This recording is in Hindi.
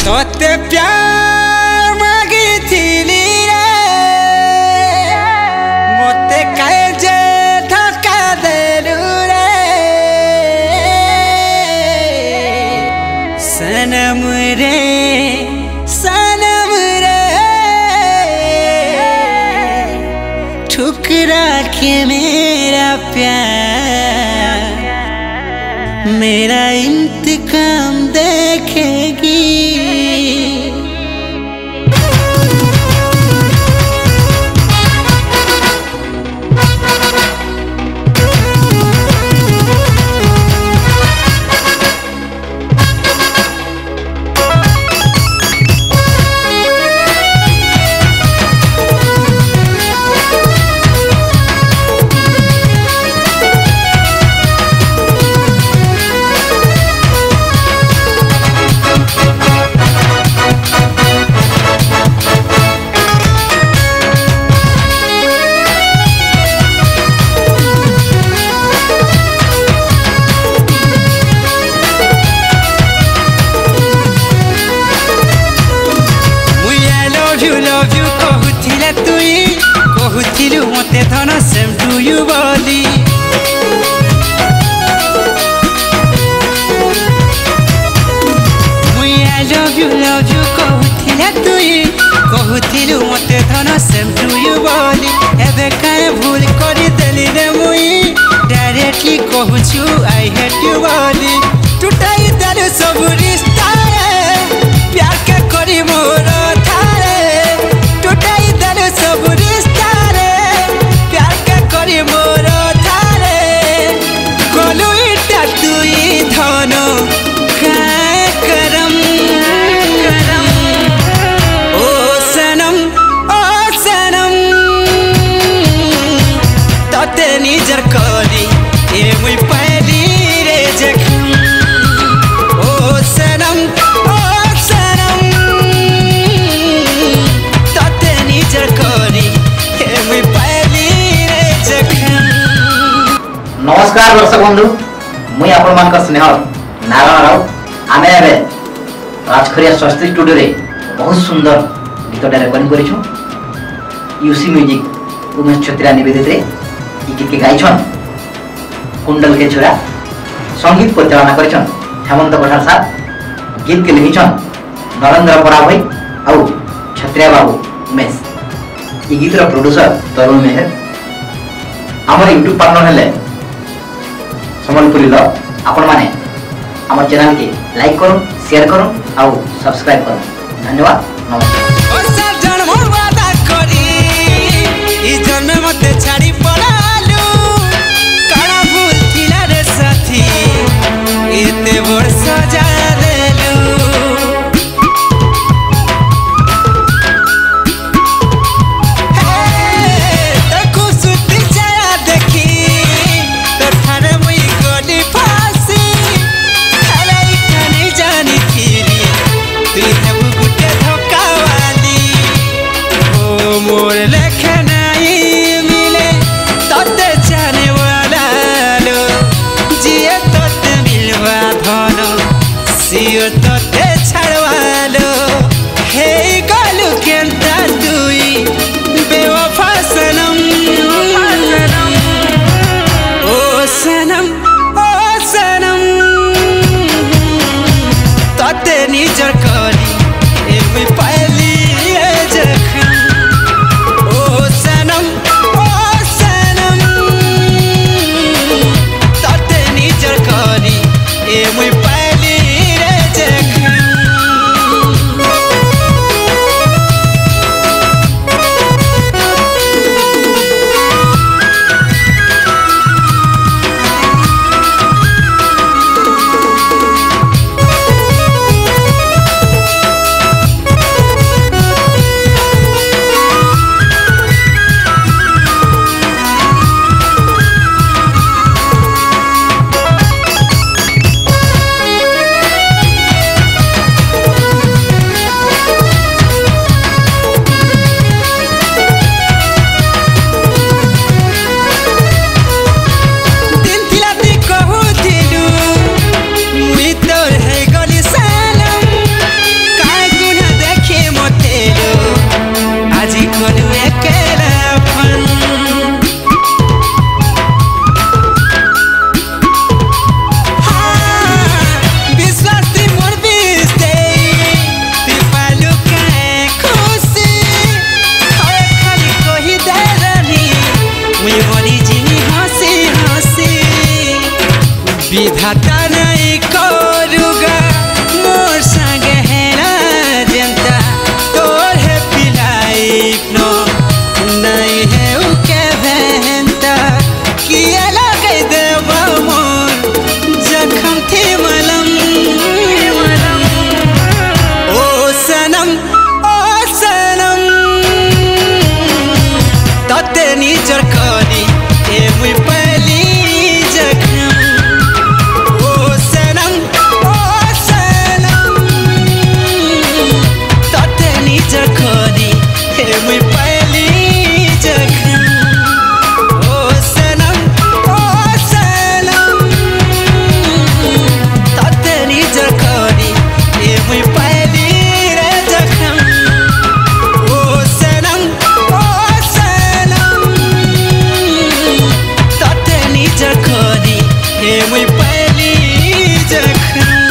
तोते प्यार मागिथिली रे मोते काहे जे धक्का देलु रे सनम रे ठुकरा के मेरा प्यार मेरा इंतकाम देखेगी। मते धन सेम टू यू बोली मुई आई लव यू कहूथिले तुई कहूथिलु मते धन सेम टू यू बोली एबे काहे भूल करी देली रे मुई डायरेक्टली कहूछु आई हेट यू बोली टूटाई देलु सब रिश्ता रे प्यार के करी मोर थारे टूटाई देलु सब रिश्ता मोर थारे कोलू इटा तुई धन काय करम ओ सनम तते निजर करी ए मुई पहली रे जखम ओ सनम तते निजर करी ए मुई नमस्कार दर्शक बंधु मुई आपण मान स्नेह नारायण राउत आमे एबे राजखरिया स्वस्ति स्टूडियो रे बहुत सुंदर गीतटा रेकॉर्डिंग करिछु यूसी म्यूजिक उमेश छत्रिया निवेदित रे ई गीत के गाइछन कुंडल के छोरा संगीत परिचालना करिछन हेमंत कोठार साहब गीत के लिखिछन नरेंद्र परा भाई आउ छत्रिया बाबू उमेश ई गीत रो प्रोड्यूसर तरुण मेहर हमर यूट्यूब पार्टनर हेले सम्बलपुरी लो आपण माने हमर चैनल के लाइक करो शेयर करो और सब्सक्राइब करो धन्यवाद नमस्कार ओ सजन मोर वादा करी ई जन्म मते छाड़ी पड़ालू काना भूल थिला रे साथी एते बड़ सजा देलू मोर लेखे नहीं मिले तोते जाने वाला लो जिए तोते मिलवा धनो विधाता नहीं करूगा मोर संगे हेरा जनता तोर है लाइफ नो नहीं है उके भेंता किया लगे देवा मोर जखम थी मलम ओ सनम तते निजर करी ए मुई पहली जखम ओ सनम तते निजर करी ए मुई पहली जखम ओ सनम तते निजर करी ए मुई पहली रे जखम ओ सनम तते निजर करी ए मुई पहली जखम